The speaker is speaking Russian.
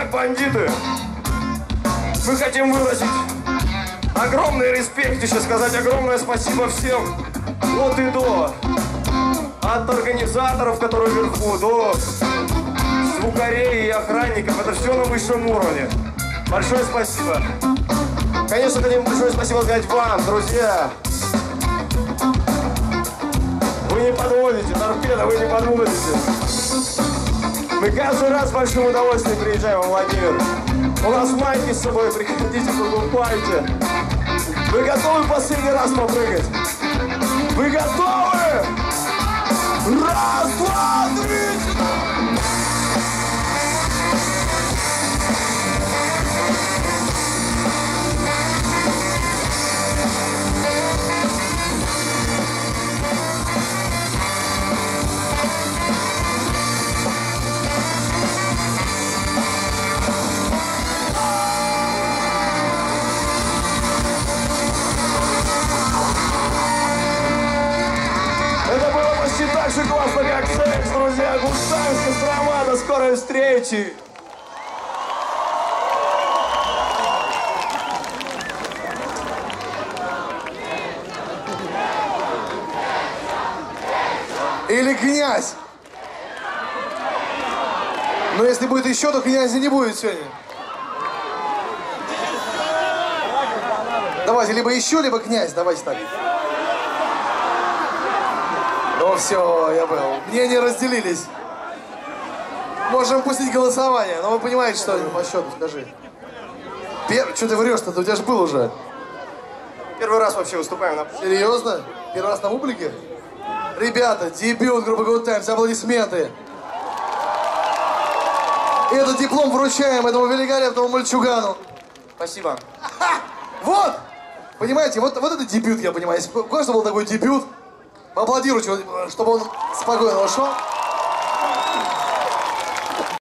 Итак, бандиты, мы хотим выразить огромный респект, еще сказать огромное спасибо всем от и до. От организаторов, которые вверху, до звукарей и охранников. Это все на высшем уровне. Большое спасибо. Конечно, хотим большое спасибо сказать вам, друзья. Вы не подводите, торпеда, вы не подводите. Мы каждый раз с большим удовольствием приезжаем в Владимир. У нас майки с собой, приходите, покупайте. Вы готовы последний раз попрыгать? Вы готовы? Раз, два, три! Это было почти так же классно, как секс, друзья. Густавис, Кострома, до скорой встречи. Или князь. Но если будет еще, то князя не будет сегодня. Давайте, либо еще, либо князь. Давайте так. Ну все, я понял. Мнения разделились. Можем пустить голосование, но вы понимаете, что по счету, скажи. Что ты врешь-то? У тебя же был уже. Первый раз вообще выступаем на... Серьезно? Первый раз на публике? Ребята, дебют группы Good Times, аплодисменты. И этот диплом вручаем этому великолепному мальчугану. Спасибо. Вот! Понимаете, вот это дебют, я понимаю. Если у каждого был такой дебют, поаплодируйте, чтобы он спокойно ушел.